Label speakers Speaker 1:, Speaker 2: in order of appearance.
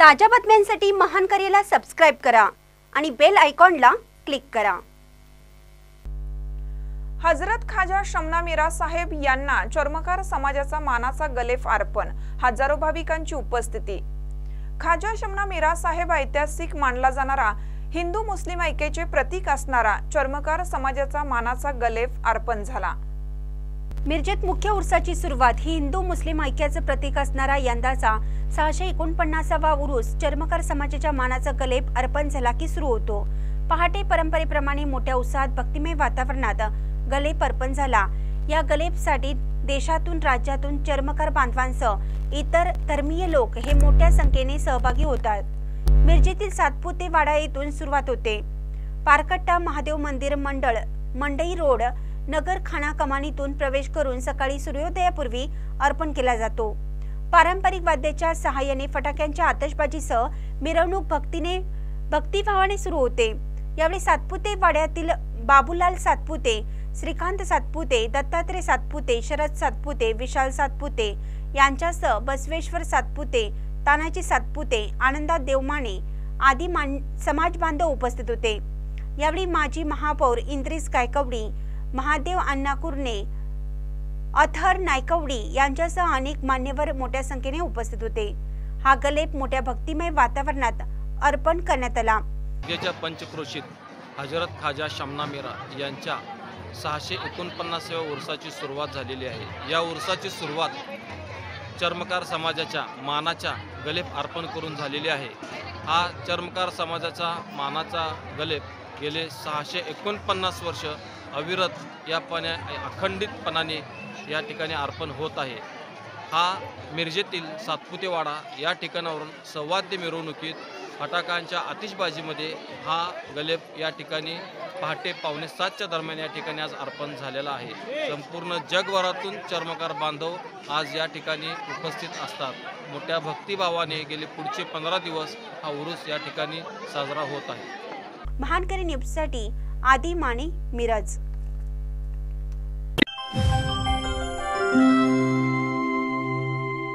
Speaker 1: ताज्या बातम्यांसाठी महान करेला सबस्क्राइब करा आणि बेल आयकॉनला क्लिक करा।
Speaker 2: हजरत ख्वाजा शमना मीरा साहेब यांना चर्मकार समाजाचा मानाचा गलेफ अर्पण, हजारो भाविकांची उपस्थिती। ख्वाजा शमना मीरा साहेब ऐतिहासिक मानला जाणारा हिंदू मुस्लिम ऐक्याचे प्रतीक असणारा चर्मकार समाजाचा मानाचा गलेफ अर्पण झाला।
Speaker 1: मिरजेत मुख्य उर्साची सुरुवात ही हिंदू मुस्लिम ऐक्याचं प्रतीक असणारा यंदाचा 649वा उरूस चर्मकार समाजाच्या मानाचा गलेफ अर्पण झाला की सुरू होतो। पहाटे परंपरेप्रमाणे मोठ्या उत्साहात भक्तिमय वातावरणात गलेफ अर्पण झाला। या गलेफसाठी देशातून राज्यातून चर्मकार बांधवांसह इतर धर्मीय लोक हे मोठ्या संख्येने सहभागी होतात। मिरजेतील सातपुते वाडा येथून सुरुवात होते। पारकट्टा महादेव मंदिर मंडळ मंडई रोड नगर खाना कमानीतून प्रवेश करून सकाळी सूर्योदयापूर्वी अर्पण केला जातो। पारंपरिक वाद्याच्या सहाय्याने फटाक्यांच्या आतषबाजीसह मिरवणूक भक्तिभावाने सुरू होते। यावेळी सातपुते वाड्यातील बाबूलाल सातपुते, श्रीकांत सातपुते, दत्तात्रय सातपुते, शरद सातपुते, विशाल सातपुते यांच्यासह बसवेश्वर सातपुते, तानाजी सातपुते, आनंदा देवमाने आदी समाज बांधव उपस्थित होते। यावेळी माजी महापौर इंद्रिस गायकवडी, महादेव अण्णा कुर्णे, अथर नायकवडी यांच्यासह अनेक मान्यवर मोठ्या संख्येने उपस्थित होते। हा गलेफ मोठ्या भक्तिमय वातावरणात अर्पण करण्यात आला।
Speaker 3: गेच्या पंचक्रोशीत हजरत ख्वाजा शमना मीरा यांच्या 649व्या उर्साची सुरुवात झालेली आहे। या उर्साची सुरुवात चर्मकार समाजाच्या मानाच्या गलेफ अर्पण करून झालेली आहे। हा चर्मकार समाजाचा मानाचा गलेफ गेले 649 वर्ष अविरत अखंडितपणाने या ठिकाणी अर्पण होत आहे। हा मिरजेतील सातपुतेवाडा या ठिकाणावरून सवाद्य मिरवणुकीत फटाकांच्या आतिषबाजीमध्ये हा गलेफ या ठिकाणी पहाटे 6:45च्या दरम्यान या ठिकाणी आज अर्पण झालेला आहे। संपूर्ण जगभरातून चर्मकार बांधव आज या ठिकाणी उपस्थित असतात। मोठ्या भक्तिभावाने गेले पुढचे 15 दिवस हा उरूस या ठिकाणी साजरा होत आहे।
Speaker 1: महानकरी न्यूजसाठी आदी माने, मिरज।